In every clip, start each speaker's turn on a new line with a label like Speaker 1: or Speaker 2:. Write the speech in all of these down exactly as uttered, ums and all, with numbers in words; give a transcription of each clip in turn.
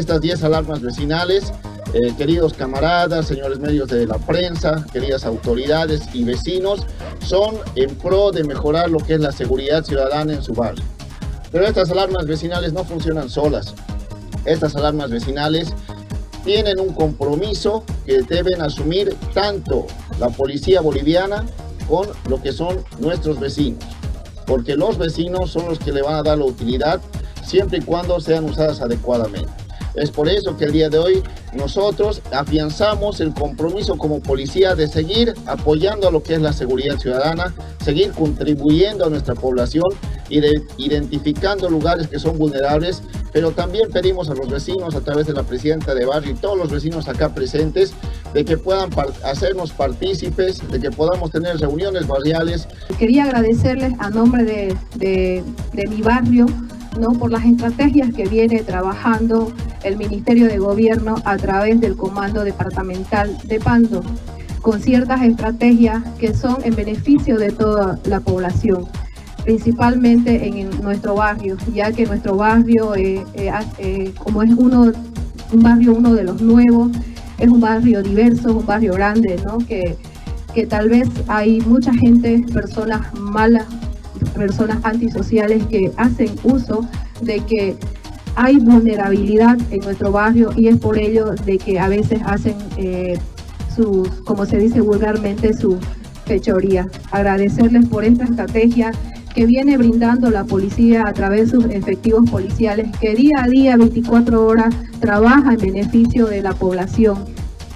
Speaker 1: Estas diez alarmas vecinales, eh, queridos camaradas, señores medios de la prensa, queridas autoridades y vecinos, son en pro de mejorar lo que es la seguridad ciudadana en su barrio. Pero estas alarmas vecinales no funcionan solas. Estas alarmas vecinales tienen un compromiso que deben asumir tanto la policía boliviana con lo que son nuestros vecinos, porque los vecinos son los que le van a dar la utilidad siempre y cuando sean usadas adecuadamente. Es por eso que el día de hoy nosotros afianzamos el compromiso como policía de seguir apoyando a lo que es la seguridad ciudadana, seguir contribuyendo a nuestra población y de, identificando lugares que son vulnerables, pero también pedimos a los vecinos a través de la presidenta de barrio y todos los vecinos acá presentes de que puedan hacernos partícipes, de que podamos tener reuniones barriales.
Speaker 2: Quería agradecerles a nombre de, de, de mi barrio, ¿no?, por las estrategias que viene trabajando el Ministerio de Gobierno a través del Comando Departamental de Pando, con ciertas estrategias que son en beneficio de toda la población, principalmente en, en nuestro barrio, ya que nuestro barrio, eh, eh, eh, como es uno, un barrio uno de los nuevos, es un barrio diverso, un barrio grande, ¿no?, que, que tal vez hay mucha gente, personas malas, personas antisociales que hacen uso de que hay vulnerabilidad en nuestro barrio, y es por ello de que a veces hacen eh, sus, como se dice vulgarmente, su fechoría. Agradecerles por esta estrategia que viene brindando la policía a través de sus efectivos policiales, que día a día, veinticuatro horas, trabaja en beneficio de la población.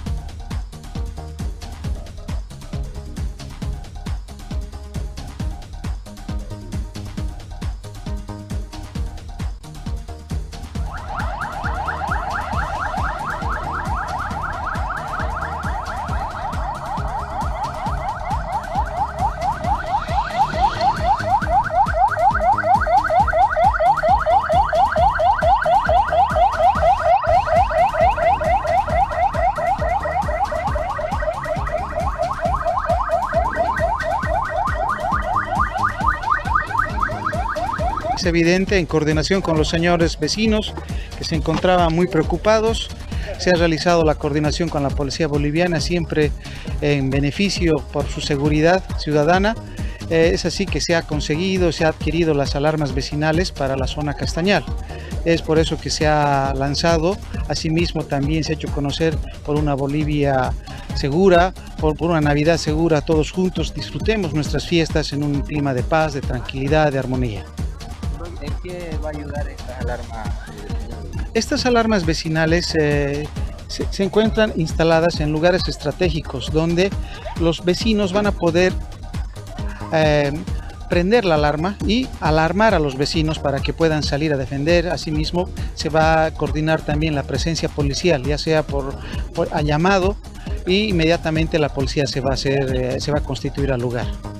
Speaker 3: Es evidente, en coordinación con los señores vecinos que se encontraban muy preocupados, se ha realizado la coordinación con la policía boliviana, siempre en beneficio por su seguridad ciudadana. Eh, es así que se ha conseguido, se ha adquirido las alarmas vecinales para la zona Castañal. Es por eso que se ha lanzado, asimismo también se ha hecho conocer por una Bolivia segura, por, por una Navidad segura. Todos juntos disfrutemos nuestras fiestas en un clima de paz, de tranquilidad, de armonía.
Speaker 4: ¿En qué va a ayudar esta alarma?
Speaker 3: Estas alarmas vecinales eh, se, se encuentran instaladas en lugares estratégicos donde los vecinos van a poder eh, prender la alarma y alarmar a los vecinos para que puedan salir a defender. Asimismo, se va a coordinar también la presencia policial, ya sea por, por a llamado, y inmediatamente la policía se va a hacer, eh, se va a constituir al lugar.